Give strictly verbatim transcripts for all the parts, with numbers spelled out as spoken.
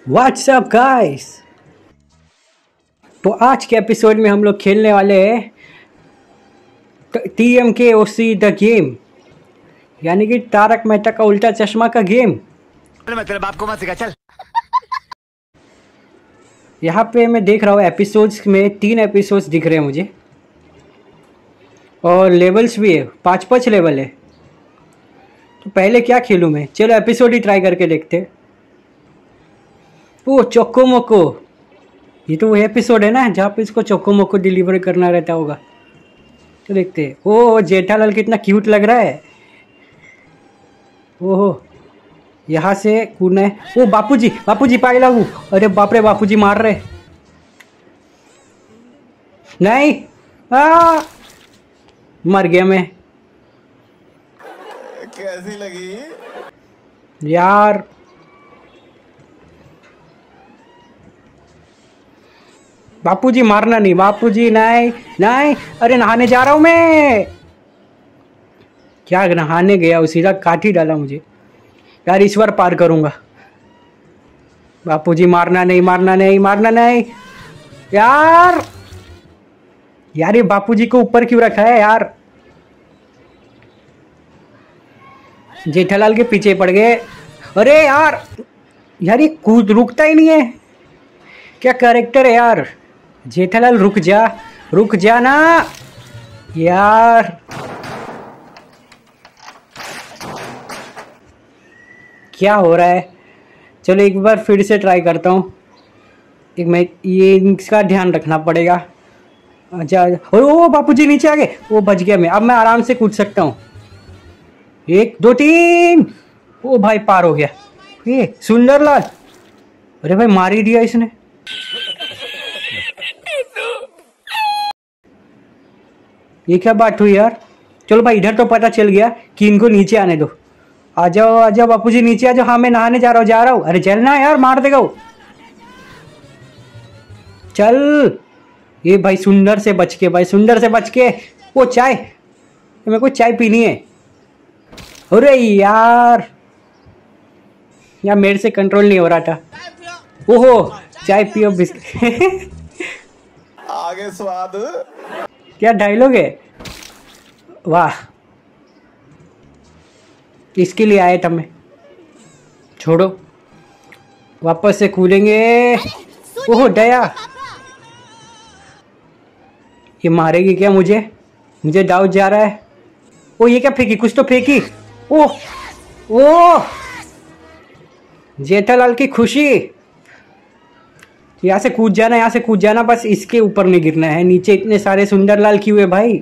What's up guys. तो आज के एपिसोड में हम लोग खेलने वाले हैं टी एम के ओ सी द गेम, यानी कि तारक मेहता का उल्टा चश्मा का गेम। मैं तेरे बाप को मत सिखा, चल। यहाँ पे मैं देख रहा हूँ एपिसोड्स में तीन एपिसोड्स दिख रहे हैं मुझे, और लेवल्स भी है, पाँच पाँच लेवल है। तो पहले क्या खेलूँ मैं? चलो एपिसोड ही ट्राई करके देखते। ओ चोको मोको, ये तो वो एपिसोड है ना जहाँ पे इसको चोको मोको डिलीवर करना रहता होगा। तो देखते हैं। ओ जेठालाल कितना क्यूट लग रहा है। ओहो, यहाँ से कूदना है। ओ बापूजी, बापूजी पाई लागू। अरे बाप रे, बापूजी मार रहे। नहीं, आ मर गया मैं। कैसी लगी यार? बापूजी मारना नहीं, बापूजी नहीं नहीं। अरे नहाने जा रहा हूं मैं। क्या नहाने गया, सीधा काट ही डाला मुझे। यार इस बार पार करूंगा। बापूजी मारना नहीं, मारना नहीं, मारना नहीं यार। यार ये बापूजी को ऊपर क्यों रखा है यार? जेठालाल के पीछे पड़ गए। अरे यार, यार ये कूद रुकता ही नहीं है। क्या कैरेक्टर है यार। जेठालाल रुक जा, रुक जा ना यार। क्या हो रहा है? चलो एक बार फिर से ट्राई करता हूँ। एक मैं ये इसका ध्यान रखना पड़ेगा। अच्छा, और ओ बापूजी नीचे आ गए। वो बच गया मैं। अब मैं आराम से कूद सकता हूँ। एक दो तीन। ओ भाई पार हो गया। ये सुंदरलाल, अरे भाई मार ही दिया इसने। ये क्या बात हुई यार? चलो भाई, इधर तो पता चल गया कि इनको नीचे आने दो। आ जाओ आ जाओ बापूजी, नीचे आ जाओ। हाँ मैं नहाने जा रहा हूँ, जा रहा हूँ। अरे चलना यार, मार देगा वो। चल ये भाई सुंदर से बच के, भाई सुंदर से बच के। वो चाय, मेरे को चाय पीनी है। अरे यार, यार मेरे से कंट्रोल नहीं हो रहा था। ओहो, चाय पियो बिस्किट। आगे स्वाद। क्या डायलॉग है, वाह। इसके लिए आया था मैं। छोड़ो, वापस से कूदेंगे। ओहो दया, ये मारेगी क्या मुझे? मुझे डाउट जा रहा है। ओ ये क्या फेंकी? कुछ तो फेंकी। ओह ओह, जेठालाल की खुशी। यहाँ से कूद जाना, यहाँ से कूद जाना, बस इसके ऊपर नहीं गिरना है। नीचे इतने सारे सुंदरलाल क्यों है भाई?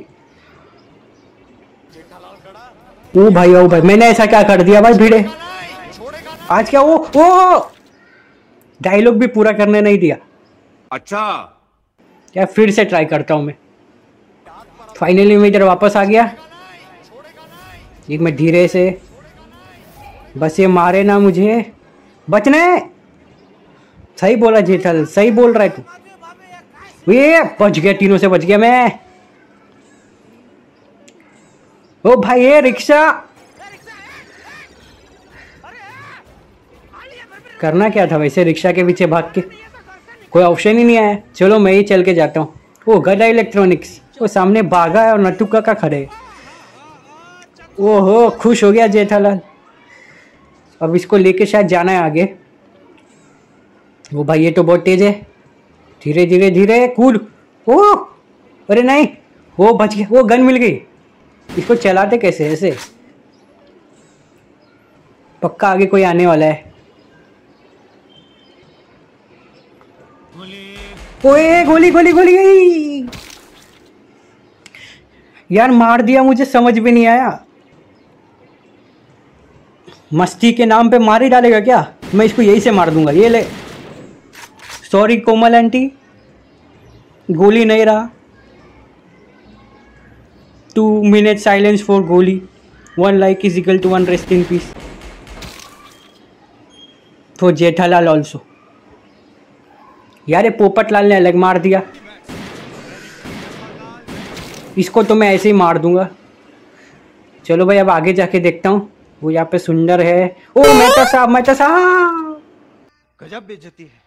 ओ भाई, ओ भाई, मैंने ऐसा क्या कर दिया भाई? भिड़े आज क्या? वो ओ डायलॉग भी पूरा करने नहीं दिया। अच्छा, क्या फिर से ट्राई करता हूँ मैं। फाइनली मैं इधर वापस आ गया। एक मैं धीरे से, बस ये मारे ना मुझे। बचने, सही बोला जेठालाल, सही बोल रहा है तू। ये बच गया, तीनों से बच गया मैं। ओ भाई ये रिक्शा, करना क्या था वैसे रिक्शा के पीछे भाग के? कोई ऑप्शन ही नहीं आया। चलो मैं ही चल के जाता हूँ। ओ गदा इलेक्ट्रॉनिक्स, वो सामने भागा है और नट्टू काका खड़े। ओहो, खुश हो गया जेठालाल। अब इसको लेके शायद जाना है आगे। वो भाई ये तो बहुत तेज है। धीरे धीरे धीरे कूद। ओ अरे नहीं, वो बच गया। वो गन मिल गई। इसको चलाते कैसे? ऐसे पक्का आगे कोई आने वाला है। ओए गोली गोली गोली गई यार। मार दिया मुझे, समझ भी नहीं आया। मस्ती के नाम पे मार ही डालेगा क्या? मैं इसको यही से मार दूंगा। ये ले, सॉरी कोमल आंटी, गोली नहीं रहा। Two minute silence for Goli, one like is equal to one rest in peace for Jethalal also. यार ये पोपटलाल ने अलग मार दिया। इसको तो मैं ऐसे ही मार दूंगा। चलो भाई अब आगे जाके देखता हूँ। वो यहाँ पे सुंदर है। ओ मेहता साहब, मेहता साहब, गजब बेइज्जती है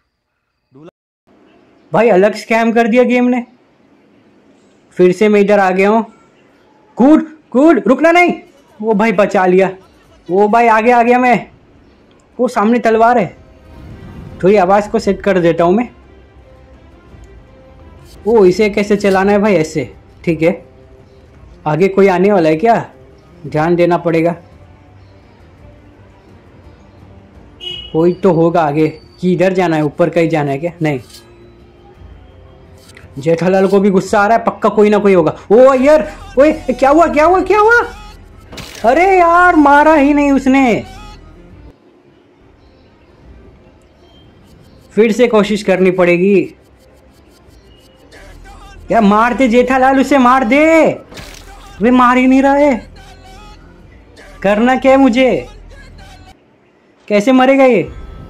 भाई, अलग स्कैम कर दिया गेम ने। फिर से मैं इधर आ गया हूँ। कूद कूद, रुकना नहीं। वो भाई बचा लिया। वो भाई आगे आ गया मैं। वो सामने तलवार है। थोड़ी आवाज को सेट कर देता हूँ मैं। ओ, इसे कैसे चलाना है भाई? ऐसे, ठीक है। आगे कोई आने वाला है क्या? ध्यान देना पड़ेगा। कोई तो होगा आगे। कि इधर जाना है, ऊपर कहीं जाना है क्या? नहीं। जेठालाल को भी गुस्सा आ रहा है, पक्का कोई ना कोई होगा। ओ यार, ओए क्या हुआ क्या हुआ क्या हुआ? अरे यार, मारा ही नहीं उसने। फिर से कोशिश करनी पड़ेगी। यार मार दे जेठालाल, उसे मार दे। वे मार ही नहीं रहा है। करना क्या है मुझे? कैसे मरेगा ये?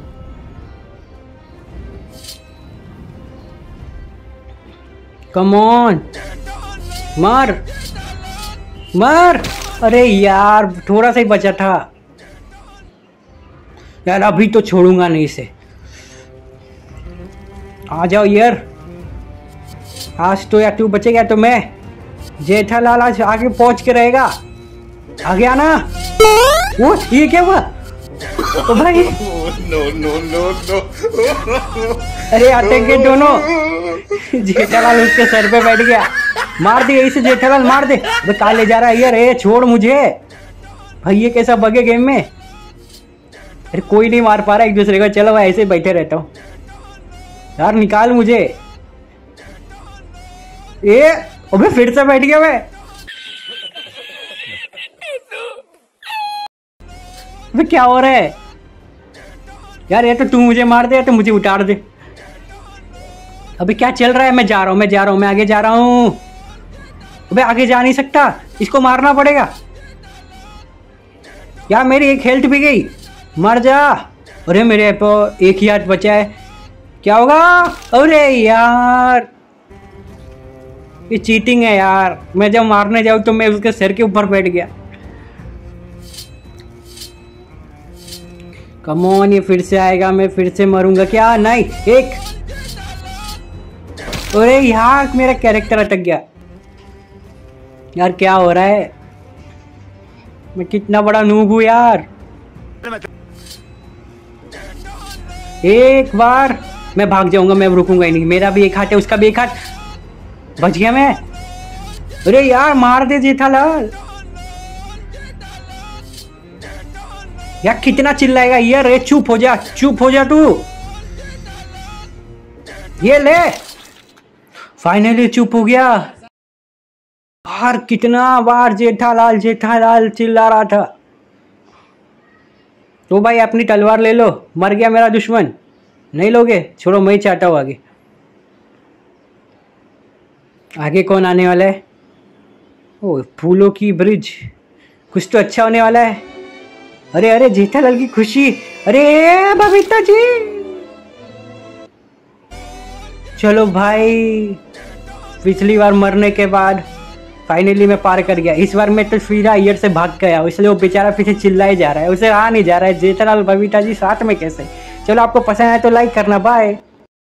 कम ऑन, मार मार। अरे यार, थोड़ा सा ही बचा था यार। अभी तो छोड़ूंगा नहीं इसे। आ जाओ यार, आज तो या तू बचेगा तो मैं। जेठालाल आज आगे पहुंच के रहेगा। आगे आना। वो ये क्या हुआ? ओ भाई, नो नो नो नो। अरे अटक दोनों। जेठालाल उसके सर पे बैठ गया। मार दे इसे जेठालाल, मार दे। अबे कहाँ ले जा रहा है यार? ए छोड़ मुझे भाई। ये कैसा बगे गेम में? अरे कोई नहीं मार पा रहा एक दूसरे को। चलो मैं ऐसे बैठे रहता हूँ यार। निकाल मुझे। ए अबे फिर से बैठ गया मैं। अबे क्या हो रहा है यार? ये तो तू मुझे मार दे या तो मुझे उतार दे। अबे क्या चल रहा है? मैं जा रहा हूँ मैं जा रहा हूँ मैं आगे जा रहा हूँ। अबे आगे जा नहीं सकता, इसको मारना पड़ेगा यार। मेरी एक हेल्थ भी गई। मर जा। अरे मेरे पे एक ही हाथ बचा है। क्या होगा? अरे यार, ये चीटिंग है यार। मैं जब मारने जाऊँ तो मैं उसके सिर के ऊपर बैठ गया। कम ऑन, ये फिर से आएगा। मैं फिर से मरूंगा क्या? नहीं, एक। अरे यार, मेरा कैरेक्टर अटक गया यार। क्या हो रहा है? मैं कितना बड़ा नूब हूं यार। एक बार मैं भाग जाऊंगा, मैं रुकूंगा ही नहीं। मेरा भी एक हाथ है, उसका भी एक हाथ। बच गया मैं। अरे यार, मार दे जेठालाल। यार कितना चिल्लाएगा यार? रे चुप हो जा, चुप हो जा तू। ये ले, फाइनली चुप हो गया। बाहर कितना बार जेठालाल जेठालाल चिल्ला रहा था। तो भाई अपनी तलवार ले लो। मर गया मेरा दुश्मन। नहीं लोगे? छोड़ो, मैं ही चाहता हूँ आगे। आगे कौन आने वाला है? ओ, फूलों की ब्रिज। कुछ तो अच्छा होने वाला है। अरे अरे, जेठालाल की खुशी। अरे बबीता जी, चलो भाई। पिछली बार मरने के बाद फाइनली मैं पार कर गया। इस बार मैं तो सीधा ईयर से भाग गया, इसलिए वो बेचारा पीछे चिल्लाए जा रहा है। उसे आ नहीं जा रहा है। जेठालाल बबीता जी साथ में कैसे? चलो, आपको पसंद आए तो लाइक करना। बाय।